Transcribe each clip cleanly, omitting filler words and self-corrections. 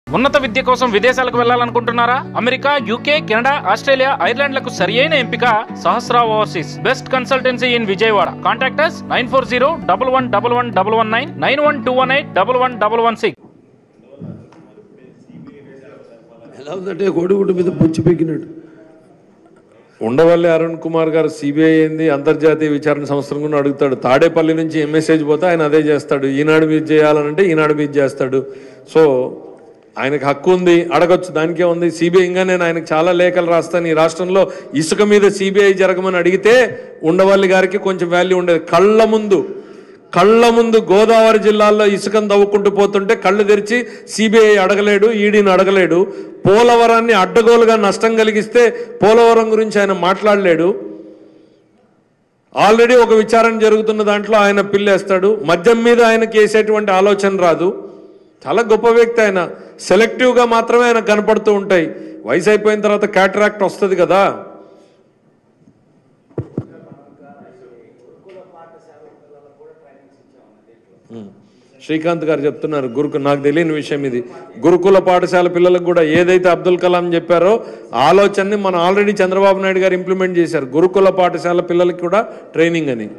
ఉన్నత విద్య కోసం విదేశాలకు వెళ్లాలనుకుంటున్నారా? అమెరికా, యూకే, కెనడా, ఆస్ట్రేలియా, ఐర్లాండ్లకు సరియైన ఎంపిక Sahasra overseas. Best consultancy in Vijayawada. Contact us 9401111119 9121811116. ఎలా ఉందంటే కోడిగుడ్డు మీద పుచ్చి పెక్కినట్టు. ఉండవల్లి అరుణ్ కుమార్ గారు సిబిఐ ఏంది, అంతర్జాతీయ విచారణ సంస్థను కూడా అడుగుతాడు. తాడేపల్లి నుంచి మెసేజ్ పోతే ఆయన అదే చేస్తాడు. ఈనాడు మీద చేయాలనంటే ఈనాడు మీద చేస్తాడు. సో ఆయనకు హక్కు ఉంది, అడగొచ్చు, దానికే ఉంది. సిబిఐ ఇంకా నేను ఆయనకు చాలా లేఖలు రాస్తాను. ఈ రాష్ట్రంలో ఇసుక మీద సిబిఐ జరగమని అడిగితే ఉండవల్లి గారికి కొంచెం వాల్యూ ఉండేది. కళ్ళ ముందు గోదావరి జిల్లాల్లో ఇసుకను తవ్వుకుంటూ పోతుంటే కళ్ళు తెరిచి సిబిఐ అడగలేడు, ఈడీని అడగలేడు. పోలవరాన్ని అడ్డగోలుగా నష్టం కలిగిస్తే పోలవరం గురించి ఆయన మాట్లాడలేడు. ఆల్రెడీ ఒక విచారణ జరుగుతున్న దాంట్లో ఆయన పిల్లేస్తాడు. మద్యం మీద ఆయనకి వేసేటువంటి ఆలోచన రాదు. చాలా గొప్ప వ్యక్తి ఆయన. సెలెక్టివ్గా మాత్రమే ఆయన కనపడుతూ ఉంటాయి. వయసు అయిపోయిన తర్వాత క్యాటరాక్ట్ వస్తుంది కదా. శ్రీకాంత్ గారు చెప్తున్నారు నాకు తెలియని విషయం ఇది. గురుకుల పాఠశాల పిల్లలకు కూడా ఏదైతే అబ్దుల్ కలాం చెప్పారో ఆలోచనని మనం ఆల్రెడీ చంద్రబాబు నాయుడు గారు ఇంప్లిమెంట్ చేశారు. గురుకుల పాఠశాల పిల్లలకి కూడా ట్రైనింగ్ అని.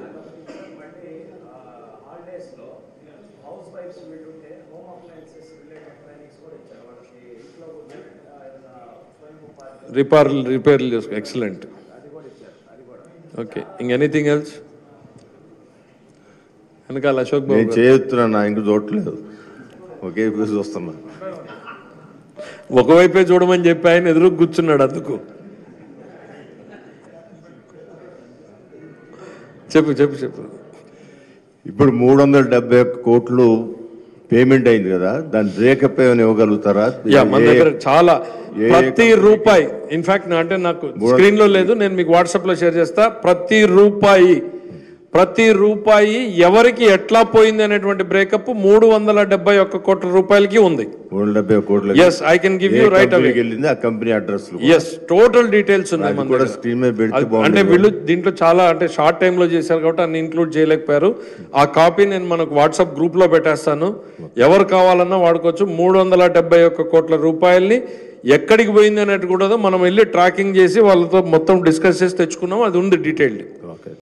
రిపేర్లు చేసుకో. ఎక్సలెంట్. ఓకే, ఇంకెనీథింగ్ ఎల్స్? వెనకాల అశోక్ బాబు చేస్తున్నా, ఇంక చూడట్లేదు, ఒకే పీస్ వస్తున్నా. ఒకవైపే చూడమని చెప్పి ఆయన ఎదురు కూర్చున్నాడు. అందుకు చెప్పు. ఇప్పుడు 371 కోట్లు పేమెంట్ అయింది కదా, దాని బ్రేకప్ ఏమైనా ఇవ్వగలుగుతారా? మన దగ్గర చాలా ప్రతి రూపాయి, ఇన్ఫాక్ట్ అంటే నాకు స్క్రీన్ లో లేదు, నేను మీకు వాట్సాప్ లో షేర్ చేస్తా. ప్రతి రూపాయి ఎవరికి ఎట్లా పోయింది అనేటువంటి బ్రేకప్ 371 కోట్ల రూపాయలకి ఉంది. 371 కోట్లు. yes, I can give you right away. ఆ company address. yes, total details ఉన్నాయి. అంటే వీళ్ళు దీంట్లో చాలా అంటే షార్ట్ టైమ్ లో చేశారు కాబట్టి అన్ని ఇంక్లూడ్ చేయలేకపోయారు. ఆ కాపీ నేను మనకు వాట్సాప్ గ్రూప్ లో పెట్టేస్తాను. ఎవరు కావాలన్నా వాడుకోవచ్చు. 371 కోట్ల రూపాయల్ని ఎక్కడికి పోయింది అనేది కూడా మనం వెళ్ళి ట్రాకింగ్ చేసి వాళ్ళతో మొత్తం డిస్కస్ చేసి తెచ్చుకున్నాం. అది ఉంది డీటెయిల్డ్.